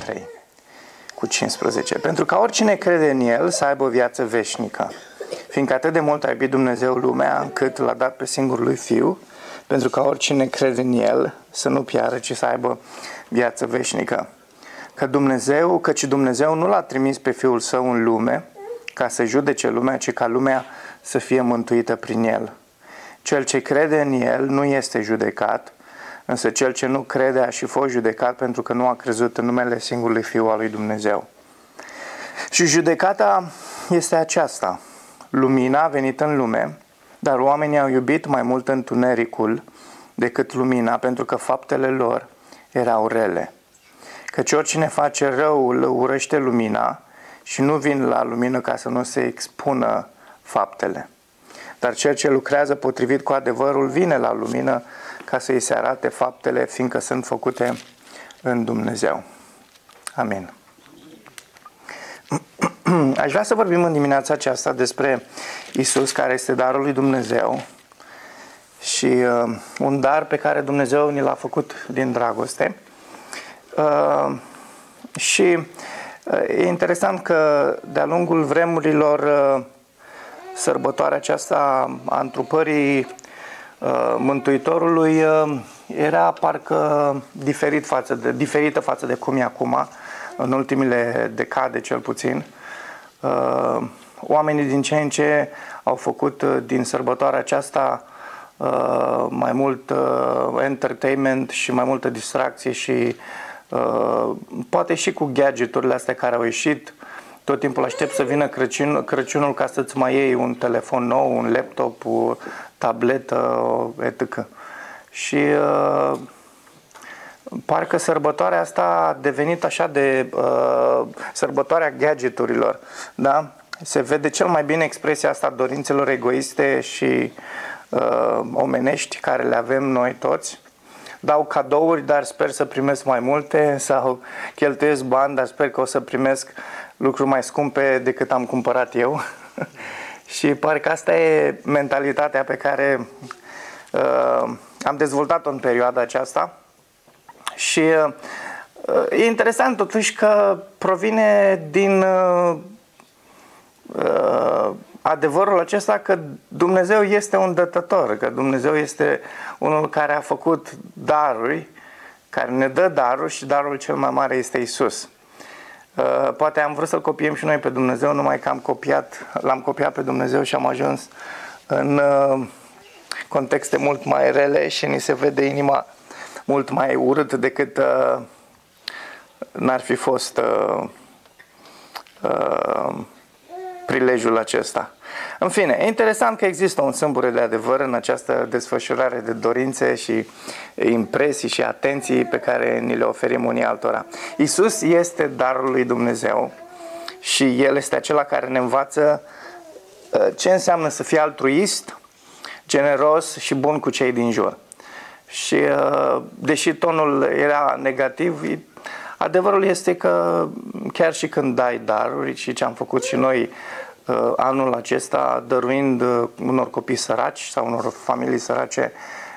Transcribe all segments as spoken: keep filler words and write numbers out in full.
trei cu cincisprezece. Pentru ca oricine crede în El să aibă o viață veșnică. Fiindcă atât de mult a iubit Dumnezeu lumea, încât l-a dat pe singurul lui Fiu, pentru ca oricine crede în El să nu piară, ci să aibă viață veșnică. Că Dumnezeu, căci Dumnezeu nu l-a trimis pe Fiul Său în lume ca să judece lumea, ci ca lumea să fie mântuită prin El. Cel ce crede în El nu este judecat, însă cel ce nu crede a și fost judecat pentru că nu a crezut în numele singurului Fiu al lui Dumnezeu. Și judecata este aceasta. Lumina a venit în lume, dar oamenii au iubit mai mult întunericul decât lumina, pentru că faptele lor erau rele. Căci oricine face răul urăște lumina și nu vin la lumină ca să nu se expună faptele. Dar cel ce lucrează potrivit cu adevărul vine la lumină ca să îi se arate faptele, fiindcă sunt făcute în Dumnezeu. Amin. Aș vrea să vorbim în dimineața aceasta despre Isus, care este darul lui Dumnezeu și uh, un dar pe care Dumnezeu ni l-a făcut din dragoste. Uh, și uh, e interesant că de-a lungul vremurilor uh, sărbătoarea aceasta a întrupării uh, Mântuitorului uh, era parcă diferit față de, diferită față de cum e acum, în ultimile decade cel puțin. Uh, oamenii din ce în ce au făcut uh, din sărbătoarea aceasta uh, mai mult uh, entertainment și mai multă distracție și uh, poate și cu gadgeturile astea care au ieșit. Tot timpul aștept să vină Crăciun, Crăciunul ca să-ți mai iei un telefon nou, un laptop, o tabletă, et cetera. Și uh, parcă sărbătoarea asta a devenit așa de uh, sărbătoarea gadgeturilor, da? Se vede cel mai bine expresia asta dorințelor egoiste și uh, omenești care le avem noi toți. Dau cadouri, dar sper să primesc mai multe, sau cheltuiesc bani, dar sper că o să primesc lucruri mai scumpe decât am cumpărat eu. Și parcă asta e mentalitatea pe care uh, am dezvoltat-o în perioada aceasta. Și uh, e interesant totuși că provine din uh, uh, adevărul acesta că Dumnezeu este un dătător, că Dumnezeu este unul care a făcut daruri, care ne dă daruri și darul cel mai mare este Isus. Uh, poate am vrut să-L copiem și noi pe Dumnezeu, numai că am copiat, l-am copiat pe Dumnezeu și am ajuns în uh, contexte mult mai rele și ni se vede inima mult mai urât decât uh, n-ar fi fost uh, uh, prilejul acesta. În fine, e interesant că există un sâmbure de adevăr în această desfășurare de dorințe și impresii și atenții pe care ni le oferim unii altora. Isus este darul lui Dumnezeu și El este acela care ne învață ce înseamnă să fii altruist, generos și bun cu cei din jur. Și deși tonul era negativ, adevărul este că chiar și când dai daruri, și ce am făcut și noi anul acesta, dăruind unor copii săraci sau unor familii sărace,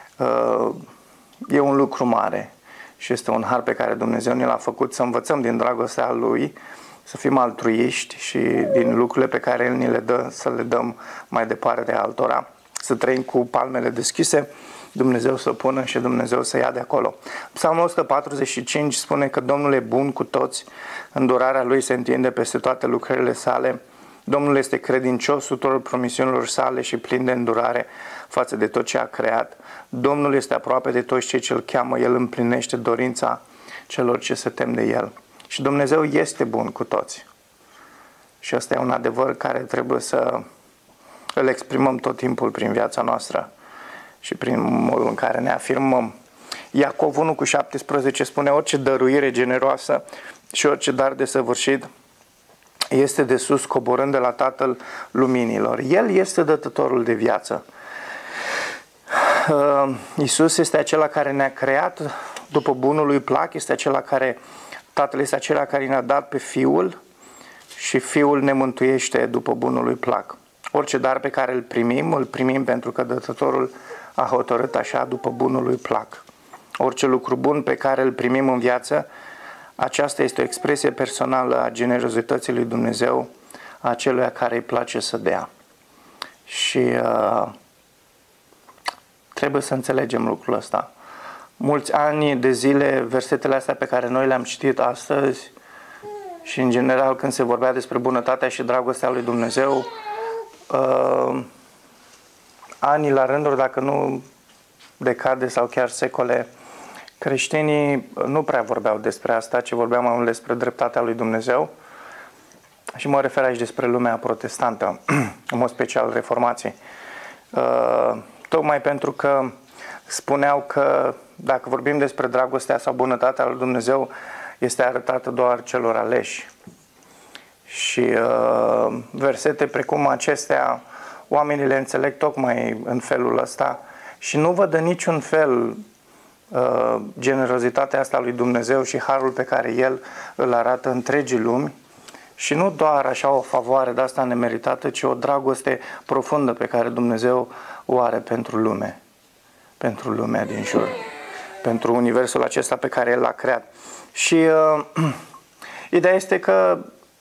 e un lucru mare și este un har pe care Dumnezeu ne l-a făcut, să învățăm din dragostea Lui, să fim altruiști și din lucrurile pe care El ni le dă să le dăm mai departe altora, să trăim cu palmele deschise, Dumnezeu să pună și Dumnezeu să ia de acolo. Psalmul o sută patruzeci și cinci spune că Domnul e bun cu toți, îndurarea Lui se întinde peste toate lucrările sale, Domnul este credincios tuturor promisiunilor sale și plin de îndurare față de tot ce a creat. Domnul este aproape de toți cei ce îl cheamă, El împlinește dorința celor ce se tem de El. Și Dumnezeu este bun cu toți. Și ăsta e un adevăr care trebuie să îl exprimăm tot timpul prin viața noastră și prin modul în care ne afirmăm. Iacov unu cu șaptesprezece spune: orice dăruire generoasă și orice dar desăvârșit este de sus, coborând de la Tatăl Luminilor. El este dătătorul de viață. Iisus este acela care ne-a creat după bunul lui plac, este acela care, Tatăl este acela care ne-a dat pe Fiul și Fiul ne mântuiește după bunul lui plac. Orice dar pe care îl primim, îl primim pentru că dătătorul a hotărât așa după bunul lui plac. Orice lucru bun pe care îl primim în viață, aceasta este o expresie personală a generozității lui Dumnezeu, a celuia care îi place să dea. Și uh, trebuie să înțelegem lucrul ăsta. Mulți ani de zile, versetele astea pe care noi le-am citit astăzi și în general când se vorbea despre bunătatea și dragostea lui Dumnezeu, uh, ani la rânduri, dacă nu decade sau chiar secole, creștinii nu prea vorbeau despre asta, ci vorbeau mai mult despre dreptatea lui Dumnezeu. Și mă refer aici despre lumea protestantă, în mod special reformații. Uh, tocmai pentru că spuneau că dacă vorbim despre dragostea sau bunătatea lui Dumnezeu, este arătată doar celor aleși. Și uh, versete precum acestea, oamenii le înțeleg tocmai în felul ăsta și nu văd în niciun fel uh, generozitatea asta lui Dumnezeu și harul pe care El îl arată întregii lumi. Și nu doar așa o favoare de asta nemeritată, ci o dragoste profundă pe care Dumnezeu o are pentru lume, pentru lumea din jur, pentru universul acesta pe care El l-a creat. Și uh, ideea este că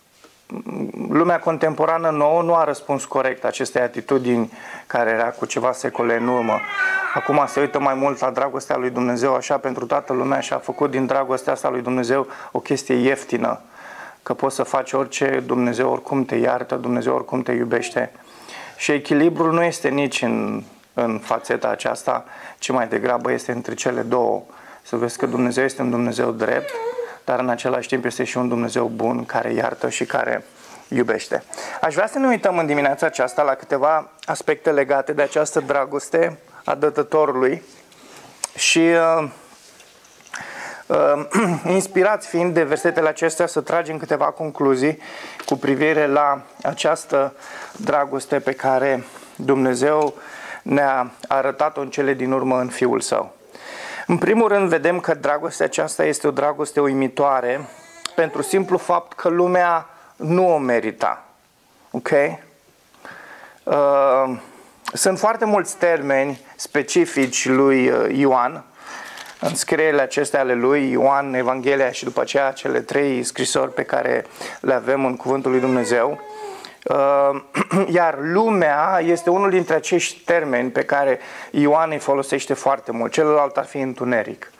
lumea contemporană nouă nu a răspuns corect acestei atitudini care era cu ceva secole în urmă. Acum se uită mai mult la dragostea lui Dumnezeu așa pentru toată lumea și a făcut din dragostea asta lui Dumnezeu o chestie ieftină. Că poți să faci orice, Dumnezeu oricum te iartă, Dumnezeu oricum te iubește. Și echilibrul nu este nici în, în fațeta aceasta, ci mai degrabă este între cele două. Să vezi că Dumnezeu este un Dumnezeu drept, dar în același timp este și un Dumnezeu bun, care iartă și care iubește. Aș vrea să ne uităm în dimineața aceasta la câteva aspecte legate de această dragoste a dătătorului și... Uh, Uh, inspirați fiind de versetele acestea să tragem câteva concluzii cu privire la această dragoste pe care Dumnezeu ne-a arătat-o în cele din urmă în Fiul Său. În primul rând vedem că dragostea aceasta este o dragoste uimitoare pentru simplu fapt că lumea nu o merita. Ok? Uh, sunt foarte mulți termeni specifici lui Ioan în scrierile acestea ale lui Ioan, Evanghelia și după aceea cele trei scrisori pe care le avem în Cuvântul lui Dumnezeu. Iar lumea este unul dintre acești termeni pe care Ioan îi folosește foarte mult. Celălalt ar fi întuneric.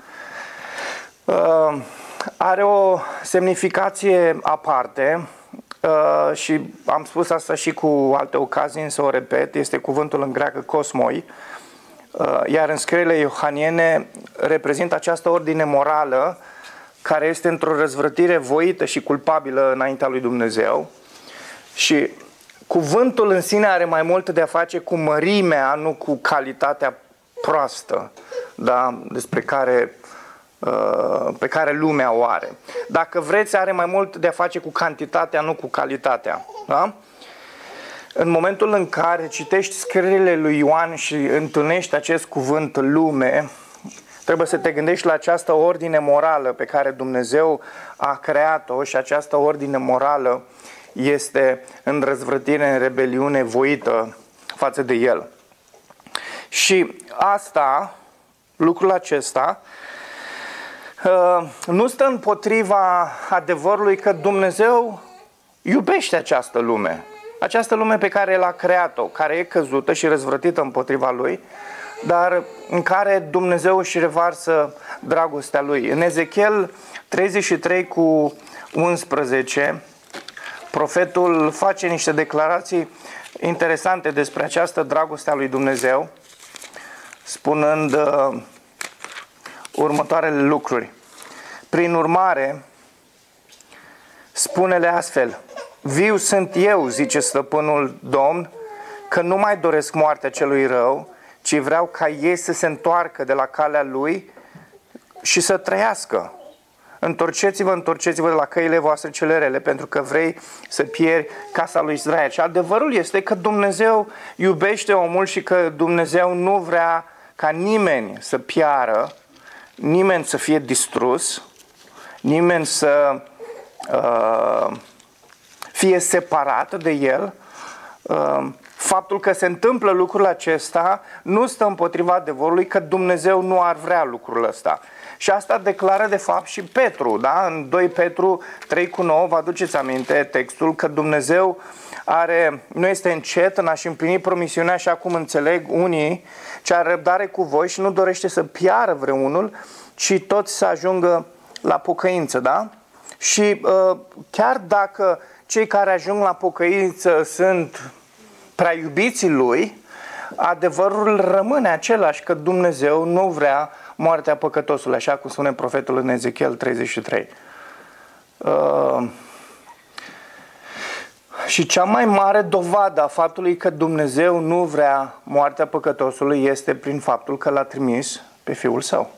Are o semnificație aparte și am spus asta și cu alte ocazii, însă o repet, este cuvântul în greacă cosmoi. Iar în scrierile iohaniene reprezintă această ordine morală care este într-o răzvrătire voită și culpabilă înaintea lui Dumnezeu. Și cuvântul în sine are mai mult de a face cu mărimea, nu cu calitatea proastă, da? Despre care, pe care lumea o are. Dacă vreți, are mai mult de a face cu cantitatea, nu cu calitatea. Da? În momentul în care citești scrierile lui Ioan și întâlnești acest cuvânt lume, trebuie să te gândești la această ordine morală pe care Dumnezeu a creat-o și această ordine morală este în răzvrătire, în rebeliune voită față de El. Și asta, lucrul acesta, nu stă împotriva adevărului că Dumnezeu iubește această lume. Această lume pe care El a creat-o, care e căzută și răzvrătită împotriva Lui, dar în care Dumnezeu își revarsă dragostea Lui. În Ezechiel treizeci și trei cu unsprezece, profetul face niște declarații interesante despre această dragoste a lui Dumnezeu, spunând uh, următoarele lucruri. Prin urmare, spune-le astfel: viu sunt eu, zice stăpânul Domn, că nu mai doresc moartea celui rău, ci vreau ca ei să se întoarcă de la calea lui și să trăiască. Întorceți-vă, întorceți-vă de la căile voastre cele rele, pentru că vrei să pierzi casa lui Israel. Și adevărul este că Dumnezeu iubește omul și că Dumnezeu nu vrea ca nimeni să piară, nimeni să fie distrus, nimeni să uh, fie separat de El, uh, faptul că se întâmplă lucrul acesta nu stă împotriva adevărului că Dumnezeu nu ar vrea lucrul ăsta. Și asta declară de fapt și Petru, da? În doi Petru trei cu nouă, vă aduceți aminte textul că Dumnezeu are, nu este încet în a-și împlini promisiunea, așa cum înțeleg unii, ci are răbdare cu voi și nu dorește să piară vreunul, ci toți să ajungă la pocăință, da? Și uh, chiar dacă cei care ajung la pocăință sunt prea iubiții lui, adevărul rămâne același, că Dumnezeu nu vrea moartea păcătosului, așa cum spune profetul în Ezechiel treizeci și trei. Uh, și cea mai mare dovadă a faptului că Dumnezeu nu vrea moartea păcătosului este prin faptul că l-a trimis pe Fiul Său.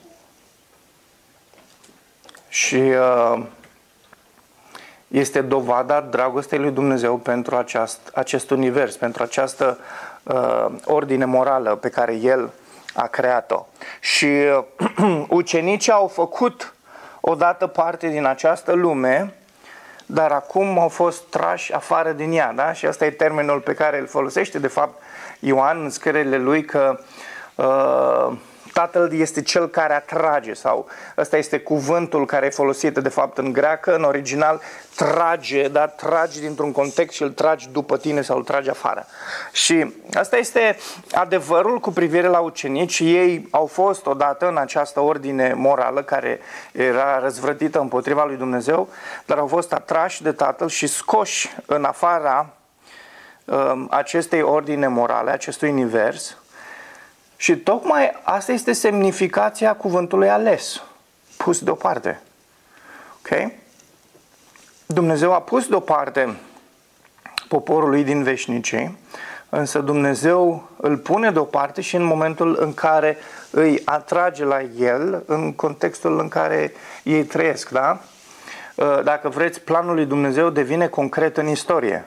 Și uh, este dovada dragostei lui Dumnezeu pentru aceast, acest univers, pentru această uh, ordine morală pe care El a creat-o. Și uh, ucenicii au făcut odată parte din această lume, dar acum au fost trași afară din ea, da? Și ăsta e termenul pe care îl folosește de fapt Ioan în scrierile lui, că uh, Tatăl este cel care atrage, sau ăsta este cuvântul care e folosit de fapt în greacă, în original trage, dar tragi dintr-un context și îl tragi după tine sau îl tragi afară. Și asta este adevărul cu privire la ucenici. Ei au fost odată în această ordine morală care era răzvrătită împotriva lui Dumnezeu, dar au fost atrași de Tatăl și scoși în afara um, acestei ordine morale, acestui univers. Și tocmai asta este semnificația cuvântului ales, pus deoparte. Ok? Dumnezeu a pus deoparte poporul lui din veșnicii, însă Dumnezeu îl pune deoparte și în momentul în care îi atrage la el, în contextul în care ei trăiesc, da? Dacă vreți, planul lui Dumnezeu devine concret în istorie.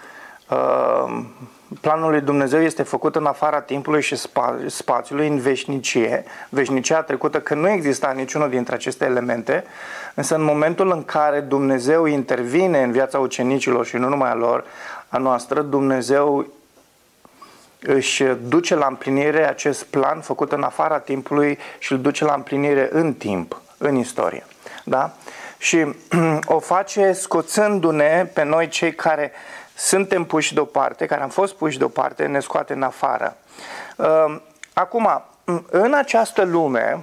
Planul lui Dumnezeu este făcut în afara timpului și spa- spațiului, în veșnicie, veșnicia trecută, că nu exista niciunul dintre aceste elemente, însă în momentul în care Dumnezeu intervine în viața ucenicilor și nu numai a lor, a noastră, Dumnezeu își duce la împlinire acest plan făcut în afara timpului și îl duce la împlinire în timp, în istorie. Da? Și o face scoțându-ne pe noi cei care suntem puși deoparte, care am fost puși deoparte, ne scoate în afară. Acum, în această lume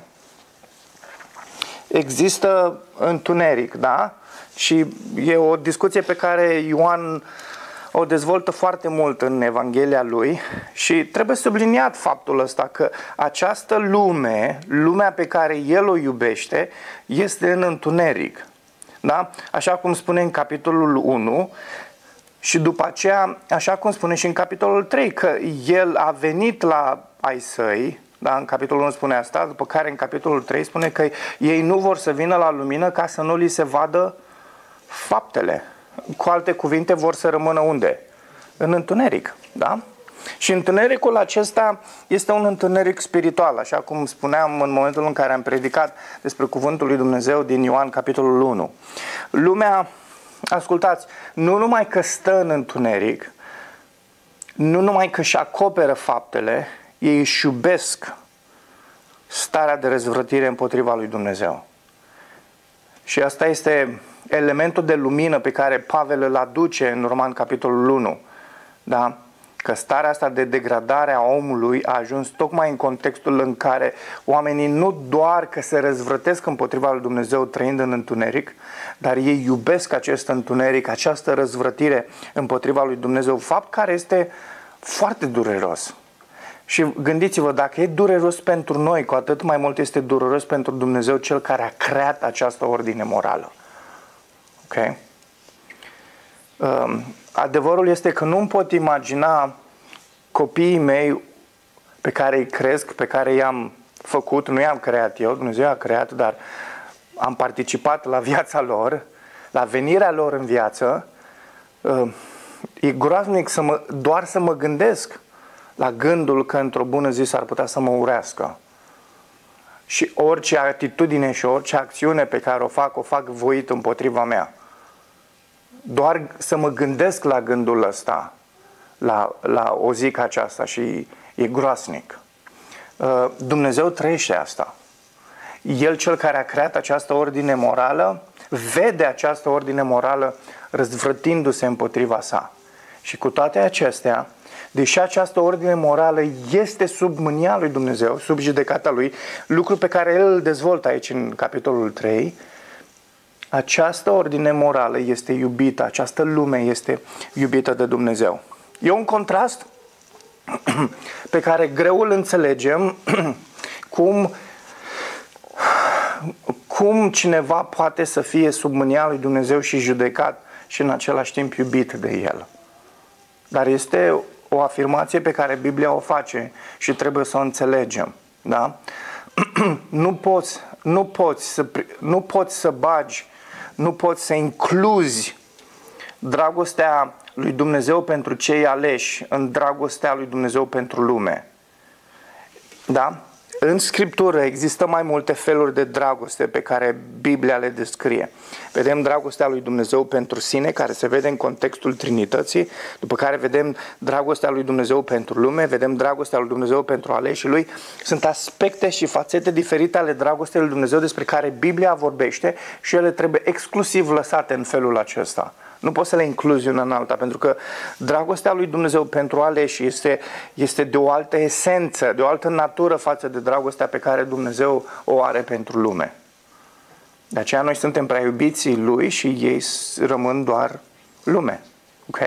există întuneric, da? Și e o discuție pe care Ioan o dezvoltă foarte mult în Evanghelia lui și trebuie subliniat faptul ăsta că această lume, lumea pe care el o iubește, este în întuneric. Da? Așa cum spune în capitolul unu, și după aceea, așa cum spune și în capitolul trei, că el a venit la ai săi, da? În capitolul unu spune asta, după care în capitolul trei spune că ei nu vor să vină la lumină ca să nu li se vadă faptele. Cu alte cuvinte, vor să rămână unde? În întuneric. Da? Și întunericul acesta este un întuneric spiritual, așa cum spuneam în momentul în care am predicat despre cuvântul lui Dumnezeu din Ioan, capitolul unu. Lumea, ascultați, nu numai că stă în întuneric, nu numai că își acoperă faptele, ei își iubesc starea de răzvrătire împotriva lui Dumnezeu. Și asta este elementul de lumină pe care Pavel îl aduce în Roman, capitolul unu. Da? Că starea asta de degradare a omului a ajuns tocmai în contextul în care oamenii nu doar că se răzvrătesc împotriva lui Dumnezeu trăind în întuneric, dar ei iubesc acest întuneric, această răzvrătire împotriva lui Dumnezeu, fapt care este foarte dureros. Și gândiți-vă, dacă e dureros pentru noi, cu atât mai mult este dureros pentru Dumnezeu, Cel care a creat această ordine morală. Ok? Um, adevărul este că nu-mi pot imagina copiii mei pe care îi cresc, pe care i-am făcut, nu i-am creat eu, Dumnezeu a creat, dar am participat la viața lor, la venirea lor în viață. Uh, e groaznic să mă, doar să mă gândesc la gândul că într-o bună zi s-ar putea să mă urească. Și orice atitudine și orice acțiune pe care o fac, o fac voit împotriva mea. Doar să mă gândesc la gândul ăsta la, la o zi ca aceasta și e groasnic. Dumnezeu trăiește asta. El, cel care a creat această ordine morală, vede această ordine morală răzvrătindu-se împotriva sa. Și cu toate acestea, deși această ordine morală este sub mânia lui Dumnezeu, sub judecata lui, lucru pe care el îl dezvoltă aici în capitolul trei, această ordine morală este iubită, această lume este iubită de Dumnezeu. E un contrast pe care greu îl înțelegem cum, cum cineva poate să fie sub mânia lui Dumnezeu și judecat și în același timp iubit de El. Dar este o afirmație pe care Biblia o face și trebuie să o înțelegem. Da? Nu poți, nu poți să, nu poți să bagi, nu poți să incluzi dragostea lui Dumnezeu pentru cei aleși în dragostea lui Dumnezeu pentru lume. Da? În Scriptură există mai multe feluri de dragoste pe care Biblia le descrie. Vedem dragostea lui Dumnezeu pentru sine, care se vede în contextul Trinității, după care vedem dragostea lui Dumnezeu pentru lume, vedem dragostea lui Dumnezeu pentru aleșii lui. Sunt aspecte și fațete diferite ale dragostei lui Dumnezeu despre care Biblia vorbește și ele trebuie exclusiv lăsate în felul acesta. Nu poți să le incluzi una în alta, pentru că dragostea lui Dumnezeu pentru aleși este, este de o altă esență, de o altă natură față de dragostea pe care Dumnezeu o are pentru lume. De aceea noi suntem prea iubiții lui și ei rămân doar lume. Ok?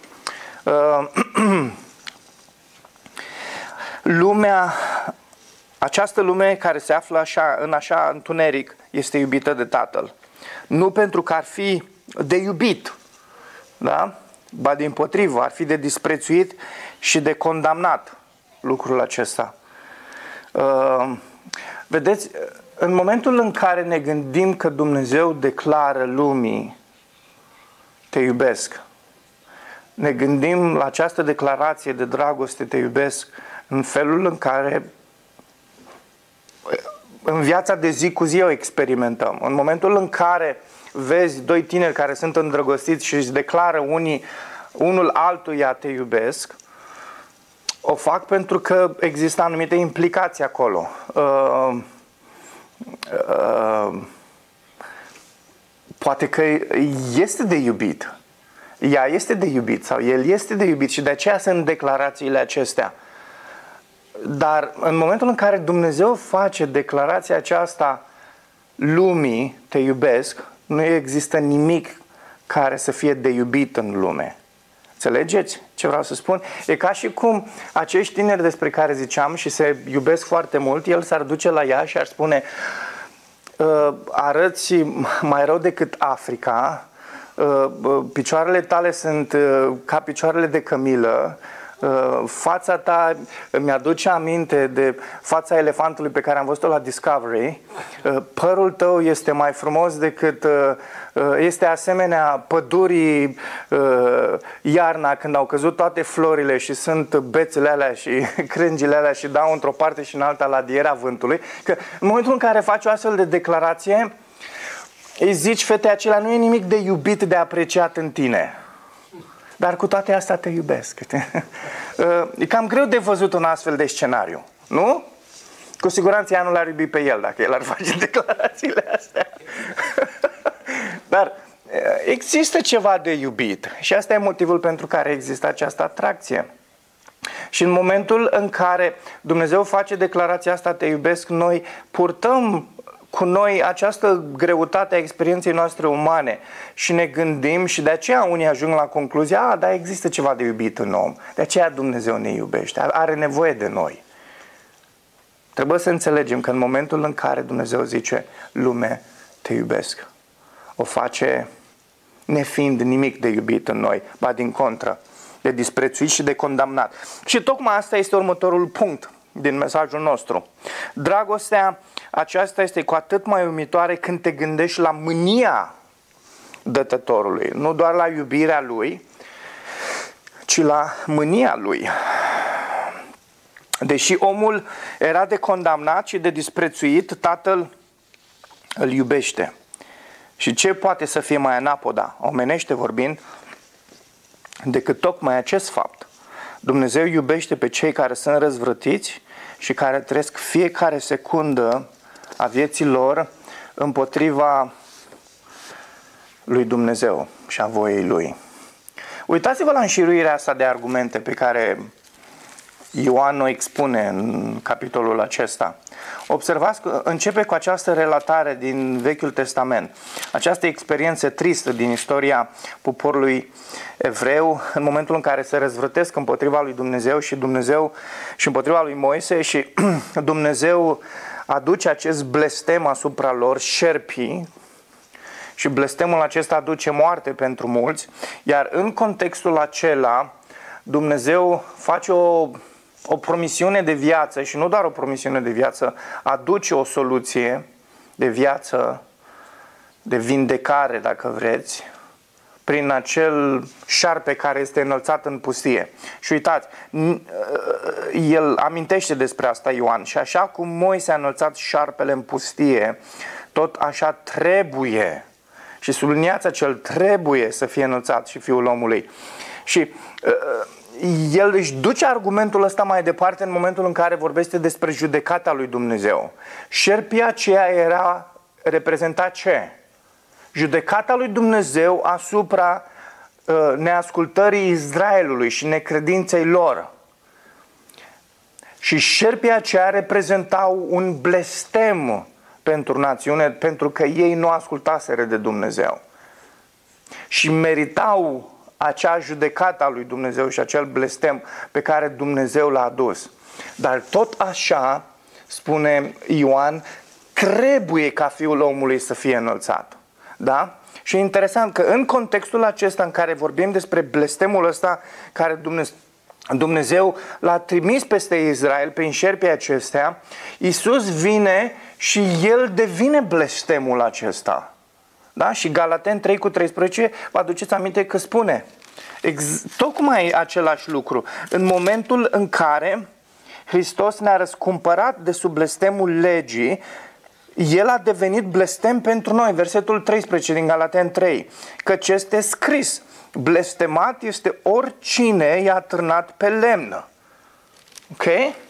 Uh, lumea, această lume care se află așa, în așa întuneric este iubită de Tatăl. Nu pentru că ar fi de iubit, da? Ba dimpotrivă, ar fi de disprețuit și de condamnat lucrul acesta. Uh, vedeți, în momentul în care ne gândim că Dumnezeu declară lumii, te iubesc, ne gândim la această declarație de dragoste, te iubesc, în felul în care în viața de zi cu zi o experimentăm. În momentul în care vezi doi tineri care sunt îndrăgostiți și își declară unii, unul altuia te iubesc, o fac pentru că există anumite implicații acolo. Uh, uh, poate că este de iubit. Ea este de iubit sau el este de iubit și de aceea sunt declarațiile acestea. Dar în momentul în care Dumnezeu face declarația aceasta lumii, te iubesc, nu există nimic care să fie de iubit în lume. Înțelegeți ce vreau să spun? E ca și cum acești tineri despre care ziceam și se iubesc foarte mult, el s-ar duce la ea și ar spune arăți mai rău decât Africa, picioarele tale sunt ca picioarele de cămilă, fața ta mi-aduce aminte de fața elefantului pe care am văzut-o la Discovery, părul tău este mai frumos decât, este asemenea pădurii iarna când au căzut toate florile și sunt bețele alea și crângile alea și dau într-o parte și în alta la diera vântului, că în momentul în care faci o astfel de declarație îi zici fetei acelea, nu e nimic de iubit, de apreciat în tine. Dar cu toate astea te iubesc. E cam greu de văzut un astfel de scenariu, nu? Cu siguranță ea nu l-ar iubi pe el dacă el ar face declarațiile astea. Dar există ceva de iubit și asta e motivul pentru care există această atracție. Și în momentul în care Dumnezeu face declarația asta, te iubesc, noi purtăm cu noi această greutate a experienței noastre umane și ne gândim și de aceea unii ajung la concluzia, a, dar există ceva de iubit în om, de aceea Dumnezeu ne iubește, are nevoie de noi. Trebuie să înțelegem că în momentul în care Dumnezeu zice, lume, te iubesc, o face nefiind nimic de iubit în noi, ba din contră, de disprețuit și de condamnat. Și tocmai asta este următorul punct din mesajul nostru. Dragostea aceasta este cu atât mai uimitoare când te gândești la mânia dătătorului, nu doar la iubirea lui, ci la mânia lui. Deși omul era de condamnat și de disprețuit, Tatăl îl iubește. Și ce poate să fie mai anapoda, omenește vorbind, decât tocmai acest fapt? Dumnezeu iubește pe cei care sunt răzvrătiți și care trăiesc fiecare secundă a vieții lor împotriva lui Dumnezeu și a voiei Lui. Uitați-vă la înșiruirea asta de argumente pe care Ioan o expune în capitolul acesta. Observați că începe cu această relatare din Vechiul Testament, această experiență tristă din istoria poporului evreu, în momentul în care se răzvrătesc împotriva lui Dumnezeu și Dumnezeu și împotriva lui Moise și Dumnezeu aduce acest blestem asupra lor, șerpii, și blestemul acesta aduce moarte pentru mulți, iar în contextul acela Dumnezeu face o, o promisiune de viață și nu doar o promisiune de viață, aduce o soluție de viață, de vindecare, dacă vreți, prin acel șarpe care este înălțat în pustie. Și uitați, el amintește despre asta Ioan, și așa cum Moise a înălțat șarpele în pustie, tot așa trebuie, și subliniați acel trebuie să fie înălțat și Fiul omului. Și uh, el își duce argumentul ăsta mai departe în momentul în care vorbește despre judecata lui Dumnezeu. Șerpia aceea era, reprezenta ce? Judecata lui Dumnezeu asupra uh, neascultării Israelului și necredinței lor. Și șerpia aceea reprezentau un blestem pentru națiune, pentru că ei nu ascultaseră de Dumnezeu. Și meritau acea judecată a lui Dumnezeu și acel blestem pe care Dumnezeu l-a adus. Dar tot așa, spune Ioan, trebuie ca Fiul omului să fie înălțat. Da? Și e interesant că în contextul acesta în care vorbim despre blestemul ăsta care Dumnezeu Dumnezeu l-a trimis peste Israel prin șerpii acestea, Iisus vine și El devine blestemul acesta. Da? Și Galateni trei cu treisprezece, vă aduceți aminte că spune tocmai același lucru. În momentul în care Hristos ne-a răscumpărat de sub blestemul legii, El a devenit blestem pentru noi. Versetul treisprezece din Galateni trei. Căci este scris: blestemat este oricine i-a târnat pe lemn. Ok?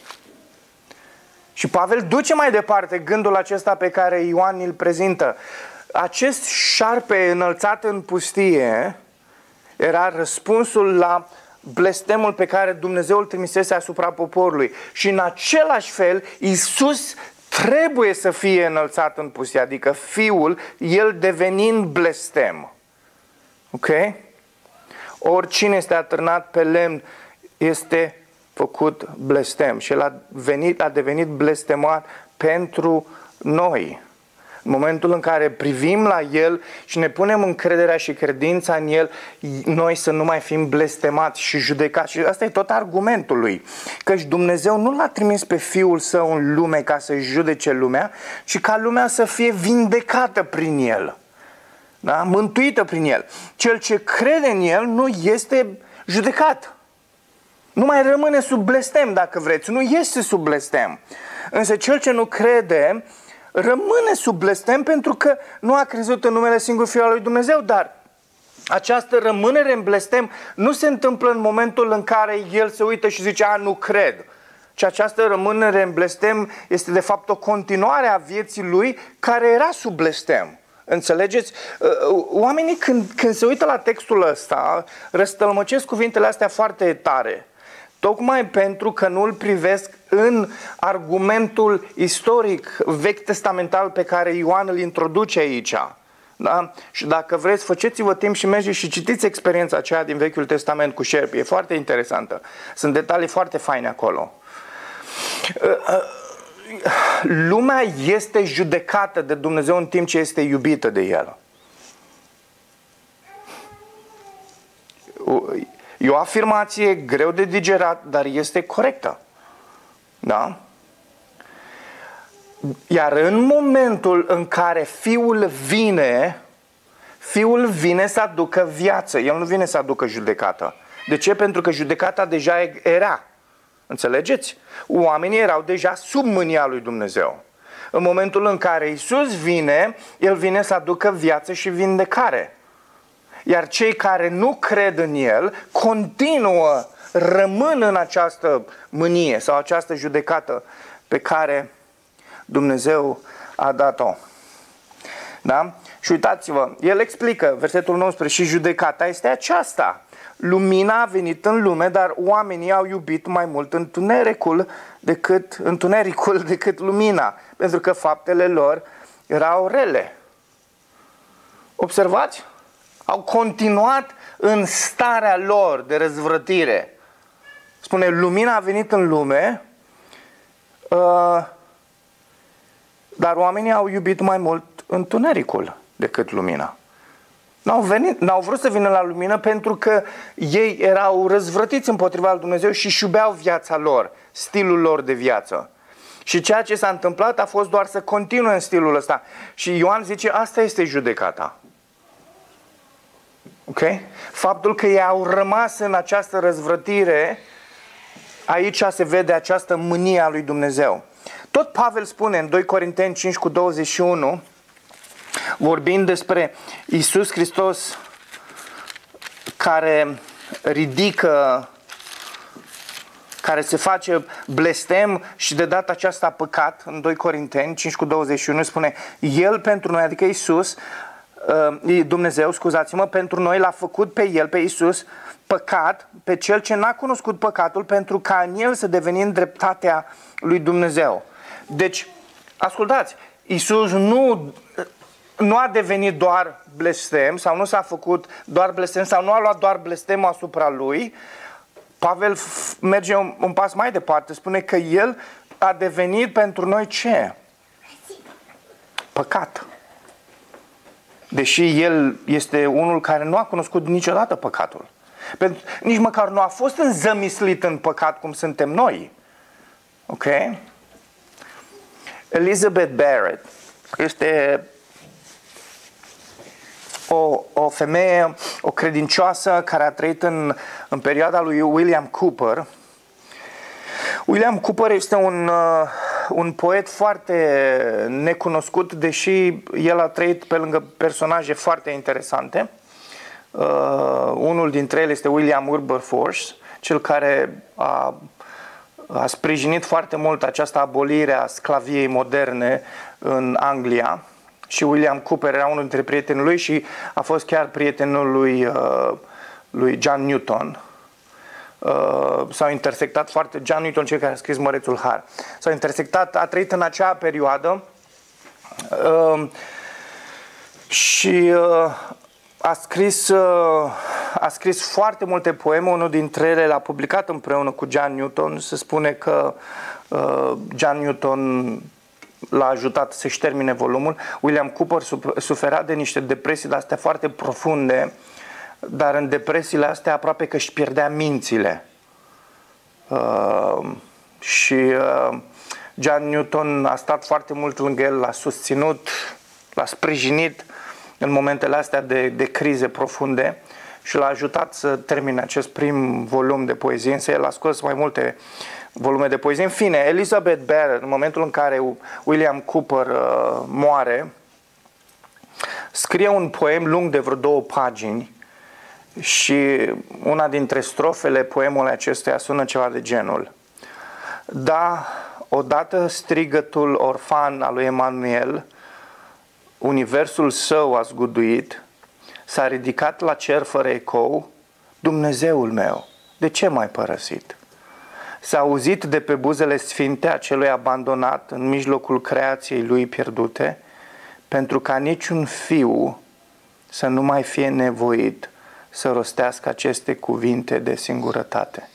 Și Pavel duce mai departe gândul acesta pe care Ioan îl prezintă. Acest șarpe înălțat în pustie era răspunsul la blestemul pe care Dumnezeu îl trimisese asupra poporului. Și în același fel, Iisus trebuie să fie înălțat în pustie, adică Fiul, El devenind blestem. Ok? Oricine este atârnat pe lemn este făcut blestem și El a, venit, a devenit blestemat pentru noi. În momentul în care privim la El și ne punem încrederea și credința în El, noi să nu mai fim blestemați și judecați. Și asta e tot argumentul lui. Căci Dumnezeu nu l-a trimis pe Fiul Său în lume ca să judece lumea, ci ca lumea să fie vindecată prin El. Da? Mântuită prin El. Cel ce crede în El nu este judecat. Nu mai rămâne sub blestem, dacă vreți. Nu este sub blestem. Însă cel ce nu crede rămâne sub blestem pentru că nu a crezut în numele singur Fiul al lui Dumnezeu. Dar această rămânere în blestem nu se întâmplă în momentul în care el se uită și zice: a, nu cred. Ci această rămânere în blestem este de fapt o continuare a vieții lui care era sub blestem. Înțelegeți? Oamenii când, când se uită la textul ăsta răstălmăcesc cuvintele astea foarte tare. Tocmai pentru că nu îl privesc în argumentul istoric vechi testamental pe care Ioan îl introduce aici. Da? Și dacă vreți, faceți-vă timp și mergeți și citiți experiența aceea din Vechiul Testament cu șerpi. E foarte interesantă. Sunt detalii foarte faine acolo. Lumea este judecată de Dumnezeu în timp ce este iubită de El. E o afirmație greu de digerat, dar este corectă. Da? Iar în momentul în care Fiul vine, Fiul vine să aducă viață. El nu vine să aducă judecată. De ce? Pentru că judecata deja era. Înțelegeți? Oamenii erau deja sub mânia lui Dumnezeu. În momentul în care Iisus vine, El vine să aducă viață și vindecare. Iar cei care nu cred în El continuă rămân în această mânie sau această judecată pe care Dumnezeu a dat-o. Da? Și uitați-vă, el explică, versetul nouăsprezece, și judecata este aceasta. Lumina a venit în lume, dar oamenii au iubit mai mult întunericul decât, întunericul decât lumina, pentru că faptele lor erau rele. Observați? Au continuat în starea lor de răzvrătire. Spune, lumina a venit în lume, uh, dar oamenii au iubit mai mult întunericul decât lumina. N-au, venit, n-au vrut să vină la lumină pentru că ei erau răzvrătiți împotriva lui Dumnezeu și își iubeau viața lor, stilul lor de viață. Și ceea ce s-a întâmplat a fost doar să continue în stilul ăsta. Și Ioan zice, asta este judecata. Ok? Faptul că ei au rămas în această răzvrătire, aici se vede această mânie a lui Dumnezeu. Tot Pavel spune în doi Corinteni cinci cu douăzeci și unu, vorbind despre Iisus Hristos care ridică, care se face blestem și de data aceasta păcat, în doi Corinteni cinci cu douăzeci și unu spune, El pentru noi, adică Iisus, Dumnezeu, scuzați-mă, pentru noi l-a făcut pe El, pe Iisus, păcat, pe Cel ce n-a cunoscut păcatul, pentru ca în El să devenim dreptatea lui Dumnezeu. Deci, ascultați, Iisus nu, nu a devenit doar blestem sau nu s-a făcut doar blestem sau nu a luat doar blestemul asupra Lui. Pavel merge un, un pas mai departe, spune că El a devenit pentru noi ce? Păcat. Deși El este unul care nu a cunoscut niciodată păcatul. Pentru, nici măcar nu a fost înzămislit în păcat cum suntem noi. Ok? Elizabeth Barrett este o, o femeie, o credincioasă care a trăit în, în perioada lui William Cooper. William Cooper este un, uh, un poet foarte necunoscut, deși el a trăit pe lângă personaje foarte interesante. Uh, unul dintre ele este William Wilberforce, cel care a, a sprijinit foarte mult această abolire a sclaviei moderne în Anglia. Și William Cooper era unul dintre prietenii lui și a fost chiar prietenul lui, uh, lui John Newton. Uh, s-au intersectat foarte, John Newton, cel care a scris Mărețul Har, s-au intersectat, a trăit în acea perioadă uh, și uh, a scris uh, a scris foarte multe poeme. Unul dintre ele l-a publicat împreună cu John Newton. Se spune că uh, John Newton l-a ajutat să-și termine volumul. William Cooper suferea de niște depresii de astea foarte profunde, dar în depresiile astea aproape că își pierdea mințile. Uh, și uh, John Newton a stat foarte mult lângă el, l-a susținut, l-a sprijinit în momentele astea de, de crize profunde și l-a ajutat să termine acest prim volum de poezie, însă el a scos mai multe volume de poezie. În fine, Elizabeth Barrett, în momentul în care William Cooper uh, moare, scrie un poem lung de vreo două pagini și una dintre strofele poemului acestuia sună ceva de genul: Da, odată strigătul orfan al lui Emanuel, universul său a zguduit, s-a ridicat la cer fără ecou, Dumnezeul meu, de ce m-ai părăsit? S-a auzit de pe buzele sfinte a celui abandonat în mijlocul creației lui pierdute, pentru ca niciun fiu să nu mai fie nevoit să rostească aceste cuvinte de singurătate.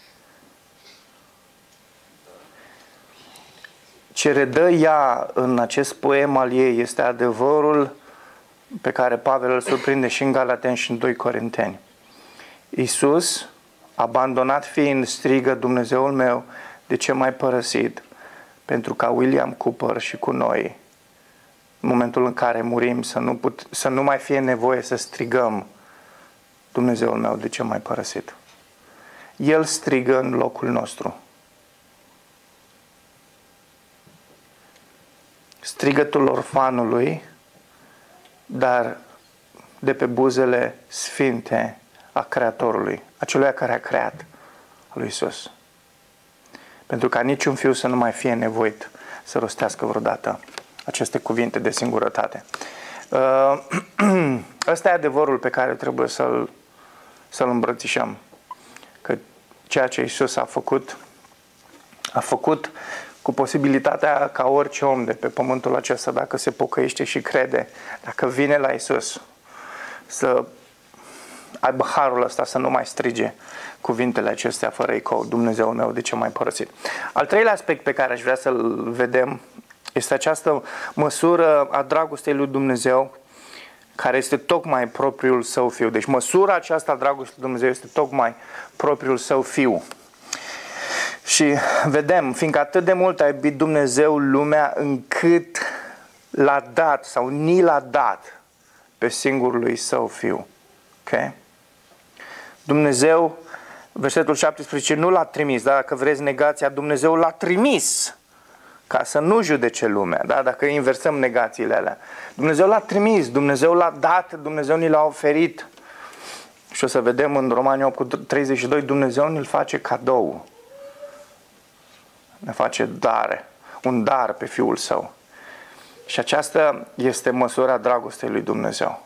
Ce redă ea în acest poem al ei este adevărul pe care Pavel îl surprinde și în Galateni și în doi Corinteni. Iisus, abandonat fiind, strigă: Dumnezeul meu, de ce m-ai părăsit? Pentru ca William Cooper și cu noi, în momentul în care murim, să nu, put, să nu mai fie nevoie să strigăm: Dumnezeul meu, de ce m-ai părăsit? El strigă în locul nostru. Strigătul orfanului, dar de pe buzele sfinte a Creatorului, acelui care a creat lui Iisus. Pentru ca niciun fiu să nu mai fie nevoit să rostească vreodată aceste cuvinte de singurătate. Ăsta e adevărul pe care trebuie să-l, să-l îmbrățișăm. Că ceea ce Iisus a făcut, a făcut cu posibilitatea ca orice om de pe pământul acesta, dacă se pocăiește și crede, dacă vine la Iisus, să aibă harul ăsta, să nu mai strige cuvintele acestea fără ecou: Dumnezeu meu, de ce m-ai părăsit? Al treilea aspect pe care aș vrea să-l vedem este această măsură a dragostei lui Dumnezeu, care este tocmai propriul său fiu. Deci măsura aceasta a dragostei lui Dumnezeu este tocmai propriul său fiu. Și vedem, fiindcă atât de mult a iubit Dumnezeu lumea, încât l-a dat sau ni l-a dat pe singurul lui său fiu. Ok? Dumnezeu, versetul șaptesprezece, nu l-a trimis, da? Dacă vreți negația, Dumnezeu l-a trimis ca să nu judece lumea, da? Dacă inversăm negațiile alea. Dumnezeu l-a trimis, Dumnezeu l-a dat, Dumnezeu ni l-a oferit. Și o să vedem în Romani opt cu treizeci și doi, Dumnezeu ne-l face cadou. Ne face dare, un dar pe Fiul Său. Și aceasta este măsura dragostei lui Dumnezeu.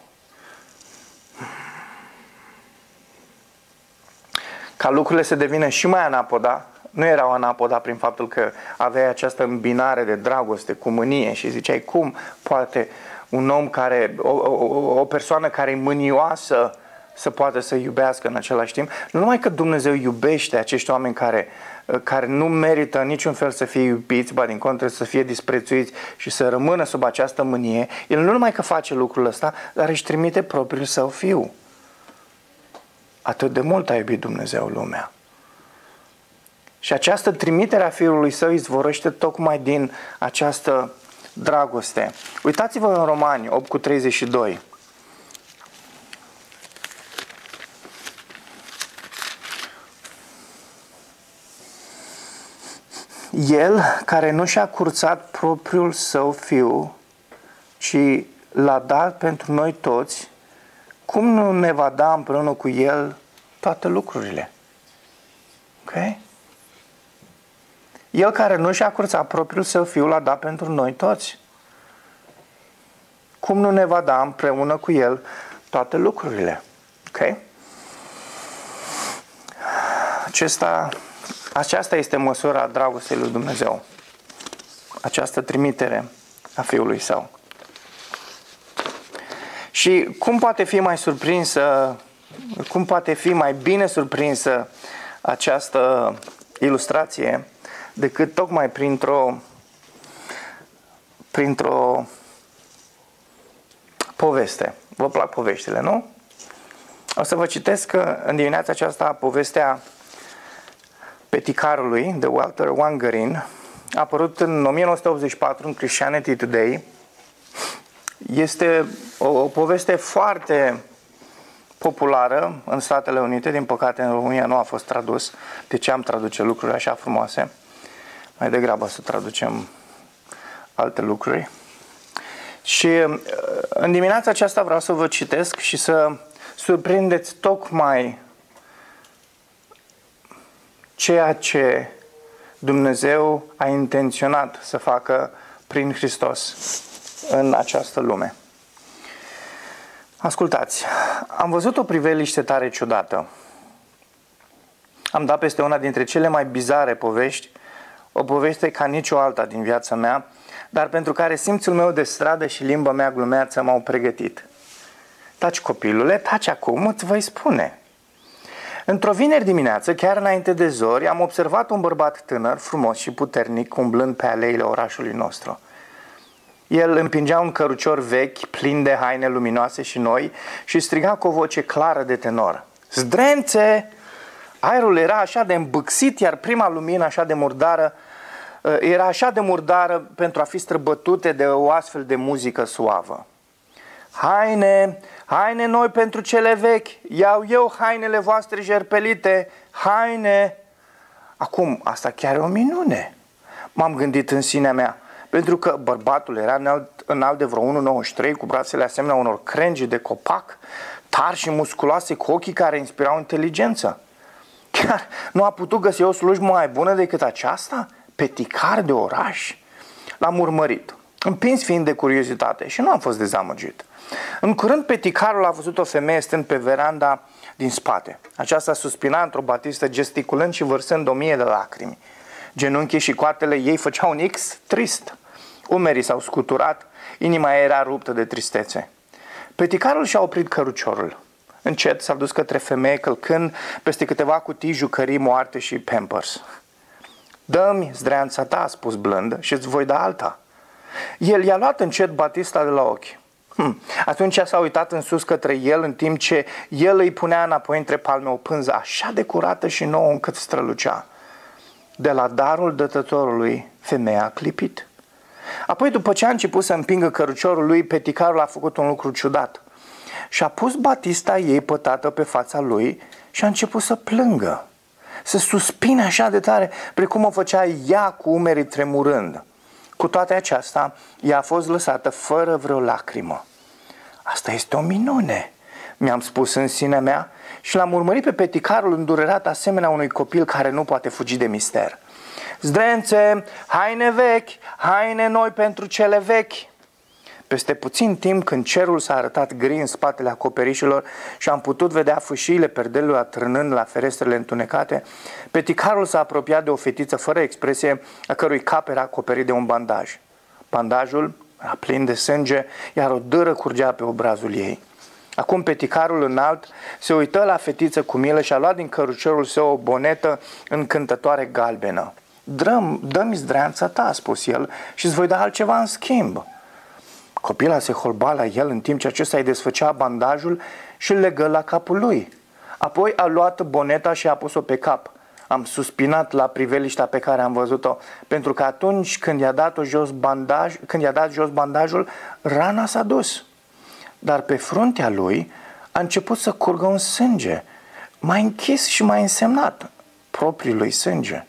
Ca lucrurile să devină și mai anapoda, nu erau anapoda prin faptul că aveai această îmbinare de dragoste cu mânie și ziceai: cum poate un om care, o, o, o persoană care e mânioasă să poată să iubească în același timp? Nu numai că Dumnezeu iubește acești oameni care, care nu merită în niciun fel să fie iubiți, ba din contră să fie disprețuiți și să rămână sub această mânie, El nu numai că face lucrul ăsta, dar își trimite propriul Său Fiu. Atât de mult a iubit Dumnezeu lumea. Și această trimitere a Fiului Său izvorăște tocmai din această dragoste. Uitați-vă în Romani opt cu treizeci și doi. El care nu și-a curțat propriul Său Fiu, ci l-a dat pentru noi toți, cum nu ne va da împreună cu El toate lucrurile? Ok? El care nu și-a curțat propriul Său Fiu l-a dat pentru noi toți. Cum nu ne va da împreună cu El toate lucrurile? Ok? Acesta, aceasta este măsura dragostei lui Dumnezeu. Această trimitere a Fiului Său. Și cum poate fi mai surprinsă, cum poate fi mai bine surprinsă această ilustrație decât tocmai printr-o printr-o poveste. Vă plac poveștile, nu? O să vă citesc în dimineața aceasta povestea Peticarului de Walter Wangerin. A apărut în o mie nouă sute optzeci și patru în Christianity Today. Este o, o poveste foarte populară în Statele Unite. Din păcate în România nu a fost tradus. De ce am traduce lucruri așa frumoase? Mai degrabă să traducem alte lucruri. Și în dimineața aceasta vreau să vă citesc și să surprindeți tocmai ceea ce Dumnezeu a intenționat să facă prin Hristos în această lume. Ascultați, am văzut o priveliște tare ciudată. Am dat peste una dintre cele mai bizare povești, o poveste ca nicio alta din viața mea, dar pentru care simțul meu de stradă și limba mea glumeață m-au pregătit. Taci, copilule, taci acum, îți voi spune. Într-o vineri dimineață, chiar înainte de zori, am observat un bărbat tânăr, frumos și puternic, umblând pe aleile orașului nostru. El împingea un cărucior vechi, plin de haine luminoase și noi, și striga cu o voce clară de tenor: Zdrențe! Aerul era așa de îmbâxit, iar prima lumină așa de murdară era așa de murdară pentru a fi străbătute de o astfel de muzică suavă. Haine, haine noi pentru cele vechi, iau eu hainele voastre jerpelite, haine. Acum, asta chiar e o minune, m-am gândit în sinea mea, pentru că bărbatul era înalt, înalt de vreo unu virgulă nouăzeci și trei, cu brațele asemenea unor crengi de copac, tari și musculoase, cu ochii care inspirau inteligență. Chiar nu a putut găsi o slujbă mai bună decât aceasta? Peticar de oraș? L-am urmărit, împins fiind de curiozitate, și nu am fost dezamăgit. În curând, peticarul a văzut o femeie stând pe veranda din spate. Aceasta suspina într-o batistă, gesticulând și vărsând o mie de lacrimi. Genunchii și coatele ei făceau un X trist. Umerii s-au scuturat, inima ei era ruptă de tristețe. Peticarul și-a oprit căruciorul. Încet s-a dus către femeie, călcând peste câteva cutii, jucării moarte și Pampers. "Dă-mi zdreanța ta," a spus blând, "și îți voi da alta." El i-a luat încet batista de la ochi. Hm. Atunci s-a uitat în sus către el, în timp ce el îi punea înapoi între palme o pânză așa de curată și nouă încât strălucea. De la darul dătătorului, femeia a clipit. Apoi, după ce a început să împingă căruciorul lui, peticarul a făcut un lucru ciudat. Și-a pus batista ei pătată pe fața lui și a început să plângă, să suspine așa de tare, precum o făcea ea cu umerii tremurând. Cu toate aceasta, ea a fost lăsată fără vreo lacrimă. "Asta este o minune," mi-am spus în sinea mea și l-am urmărit pe peticarul îndurerat asemenea unui copil care nu poate fugi de mister. "Zdrențe, haine vechi, haine noi pentru cele vechi." Peste puțin timp, când cerul s-a arătat gri în spatele acoperișilor și am putut vedea fâșiile perdelului atrânând la ferestrele întunecate, peticarul s-a apropiat de o fetiță fără expresie, a cărui cap era acoperit de un bandaj. Bandajul era plin de sânge, iar o dâră curgea pe obrazul ei. Acum peticarul înalt se uită la fetiță cu milă și a luat din căruciorul său o bonetă încântătoare galbenă. "Dă-mi, dă-mi zdreanța ta," a spus el, "și îți voi da altceva în schimb." Copila se holba la el în timp ce acesta îi desfăcea bandajul și îl legă la capul lui. Apoi a luat boneta și a pus-o pe cap. Am suspinat la priveliștea pe care am văzut-o, pentru că atunci când i-a dat jos bandaj, când i-a dat jos bandajul, rana s-a dus. Dar pe fruntea lui a început să curgă un sânge, mai închis și mai însemnat, propriul lui sânge.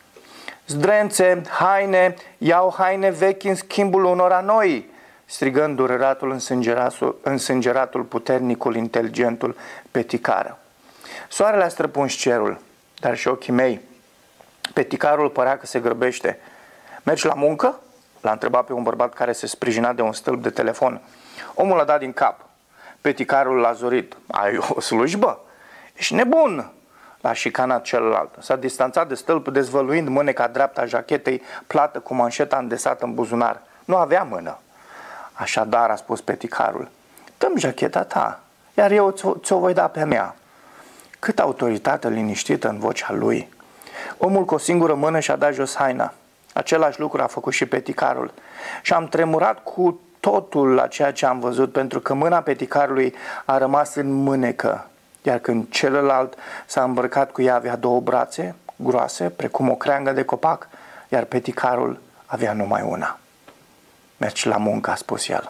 "Zdrențe, haine, iau haine vechi în schimbul unora noi," strigă îndureratul, însângeratul, însângeratul, puternicul, inteligentul peticar. Soarele a străpuns cerul, dar și ochii mei. Peticarul părea că se grăbește. "Mergi la muncă?" l-a întrebat pe un bărbat care se sprijina de un stâlp de telefon. Omul a dat din cap. Peticarul l-a zorit. "Ai o slujbă?" "Ești nebun!" l-a șicanat celălalt. S-a distanțat de stâlp, dezvăluind mâneca dreaptă a jachetei plată cu manșeta îndesată în buzunar. Nu avea mână. "Așadar," a spus peticarul, "dă-mi jacheta ta, iar eu ți-o, ți-o voi da pe a mea." Cât autoritate liniștită în vocea lui. Omul cu o singură mână și-a dat jos haina. Același lucru a făcut și peticarul. Și am tremurat cu totul la ceea ce am văzut, pentru că mâna peticarului a rămas în mânecă, iar când celălalt s-a îmbrăcat cu ea avea două brațe groase, precum o creangă de copac, iar peticarul avea numai una. "Mergi la muncă," a spus el.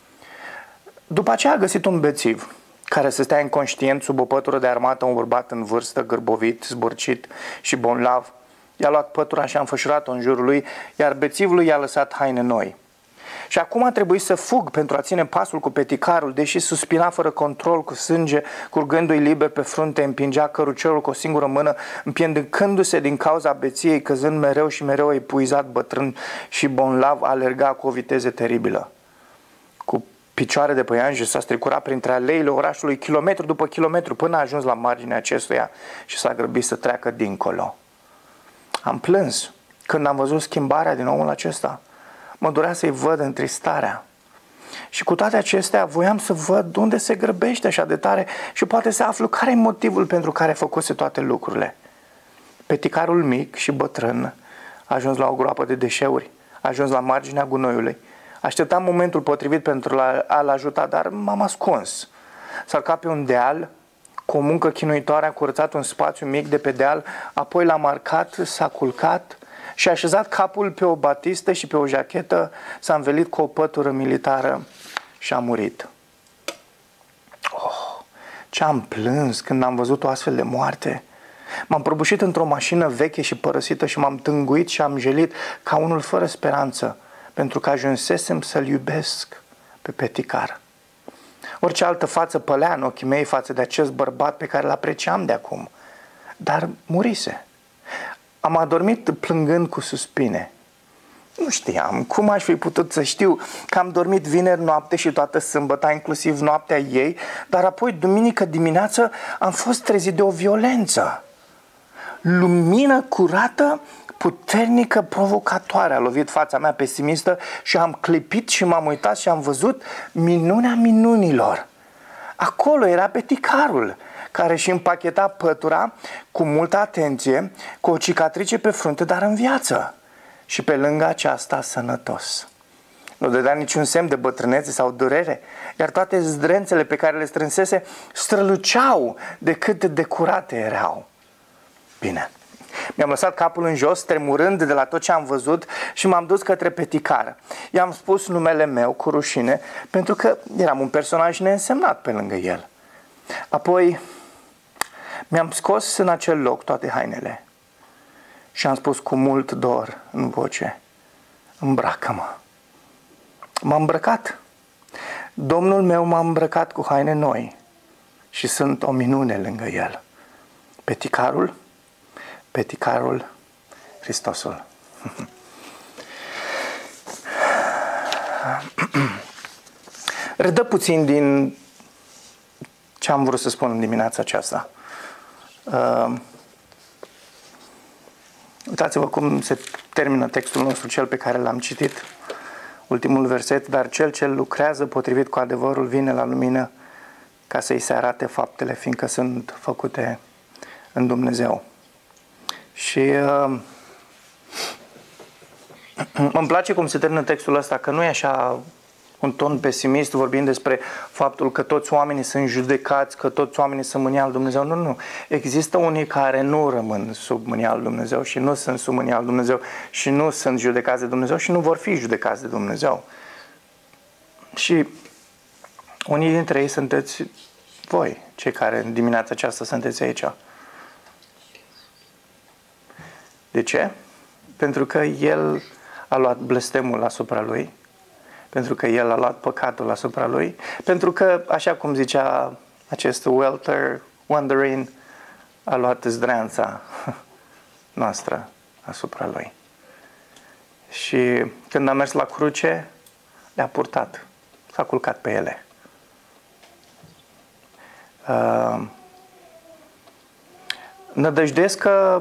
După aceea a găsit un bețiv care se stea inconștient sub o pătură de armată, un bărbat în vârstă, gârbovit, zbârcit și bonlav. I-a luat pătura și a înfășurat-o în jurul lui, iar bețivul i-a lăsat haine noi. Și acum a trebuit să fug pentru a ține pasul cu peticarul, deși suspina fără control, cu sânge curgându-i liber pe frunte, împingea căruciorul cu o singură mână, împiedicându-se din cauza beției, căzând mereu și mereu epuizat, bătrân și bonlav, alerga cu o viteză teribilă. Cu picioare de păianjen s-a strecurat printre aleile orașului, kilometru după kilometru, până a ajuns la marginea acestuia și s-a grăbit să treacă dincolo. Am plâns când am văzut schimbarea din omul acesta. Mă durea să-i văd întristarea. Și cu toate acestea voiam să văd unde se grăbește așa de tare și poate să aflu care e motivul pentru care făcuse toate lucrurile. Peticarul mic și bătrân a ajuns la o groapă de deșeuri, a ajuns la marginea gunoiului. Așteptam momentul potrivit pentru a-l ajuta, dar m-am ascuns. S-a urcat pe un deal, cu o muncă chinuitoare a curățat un spațiu mic de pe deal, apoi l-a marcat, s-a culcat și a așezat capul pe o batistă și pe o jachetă, s-a învelit cu o pătură militară și a murit. Oh, ce am plâns când am văzut o astfel de moarte! M-am prăbușit într-o mașină veche și părăsită și m-am tânguit și am jelit ca unul fără speranță, pentru că ajunsesem să-l iubesc pe peticar. Orice altă față pălea în ochii mei față de acest bărbat pe care îl apreciam de acum. dar murise. Am adormit plângând cu suspine. Nu știam cum aș fi putut să știu că am dormit vineri noapte și toată sâmbătă, inclusiv noaptea ei, dar apoi duminică dimineață am fost trezit de o violență. Lumină curată, puternică, provocatoare a lovit fața mea pesimistă și am clipit și m-am uitat și am văzut minunea minunilor. Acolo era peticarul, care își împacheta pătura cu multă atenție, cu o cicatrice pe frunte, dar în viață. Și pe lângă aceasta sănătos. Nu dădea niciun semn de bătrânețe sau durere, iar toate zdrențele pe care le strânsese străluceau de cât de curate erau. Bine, mi-am lăsat capul în jos, tremurând de la tot ce am văzut și m-am dus către peticar. I-am spus numele meu cu rușine, pentru că eram un personaj neînsemnat pe lângă el. Apoi mi-am scos în acel loc toate hainele și am spus cu mult dor în voce: îmbracă-mă. M-am îmbrăcat. Domnul meu m-a îmbrăcat cu haine noi și sunt o minune lângă el. Peticarul, peticarul, Hristosul. Redă puțin din ce am vrut să spun în dimineața aceasta. Uh, uitați-vă cum se termină textul nostru, cel pe care l-am citit, ultimul verset: dar cel ce lucrează potrivit cu adevărul vine la lumină ca să-i se arate faptele, fiindcă sunt făcute în Dumnezeu. Și uh, îmi place cum se termină textul ăsta, că nu e așa un ton pesimist vorbind despre faptul că toți oamenii sunt judecați, că toți oamenii sunt mânia lui Dumnezeu. Nu, nu. Există unii care nu rămân sub mânia lui Dumnezeu și nu sunt sub mânia lui Dumnezeu și nu sunt judecați de Dumnezeu și nu vor fi judecați de Dumnezeu. Și unii dintre ei sunteți voi, cei care în dimineața aceasta sunteți aici. De ce? Pentru că El a luat blestemul asupra Lui, pentru că El a luat păcatul asupra Lui, pentru că, așa cum zicea acest Walter Wondering, a luat zdreanța noastră asupra Lui. Și când a mers la cruce, le-a purtat, s-a culcat pe ele. Uh, nădăjduiesc că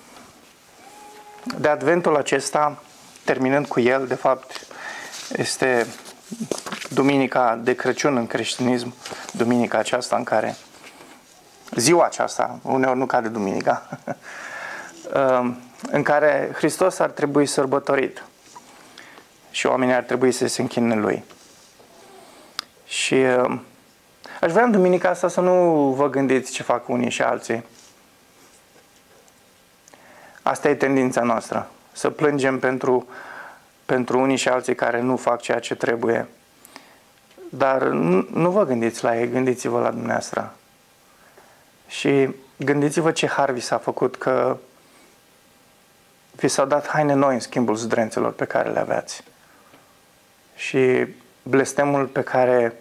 de adventul acesta, terminând cu el, de fapt, este duminica de Crăciun în creștinism, duminica aceasta în care, ziua aceasta, uneori nu cade duminica, în care Hristos ar trebui sărbătorit și oamenii ar trebui să se închine Lui. Și aș vrea în duminica asta să nu vă gândiți ce fac unii și alții. Asta e tendința noastră, să plângem pentru, pentru unii și alții care nu fac ceea ce trebuie. Dar nu, nu vă gândiți la ei, gândiți-vă la dumneavoastră. Și gândiți-vă ce har vi s-a făcut, că vi s-au dat haine noi în schimbul zdrențelor pe care le aveați. Și blestemul pe care,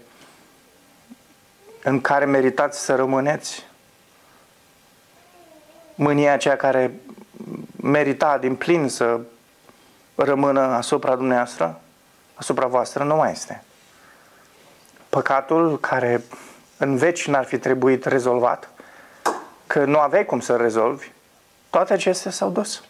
în care meritați să rămâneți, mânia aceea care merita din plin să rămână asupra dumneavoastră, asupra voastră, nu mai este. Păcatul care în veci n-ar fi trebuit rezolvat, că nu aveai cum să rezolvi, toate acestea s-au dus.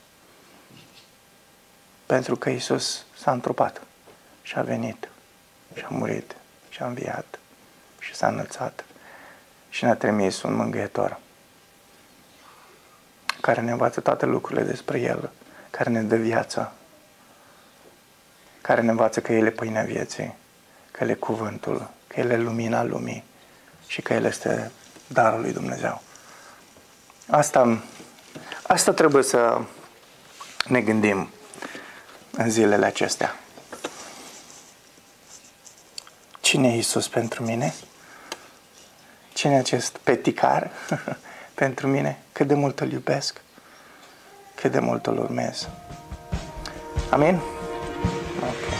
Pentru că Iisus s-a întrupat și a venit și a murit și a înviat și s-a înălțat și ne-a trimis un mângâietor care ne învață toate lucrurile despre El, care ne dă viață, care ne învață că El e pâinea vieții, că El e cuvântul, că El e lumina lumii și că El este darul lui Dumnezeu. Asta, asta trebuie să ne gândim în zilele acestea. Cine e Iisus pentru mine? Cine e acest peticar pentru mine? Cât de mult îl iubesc? Cât de mult îl urmez? Amin? Okay.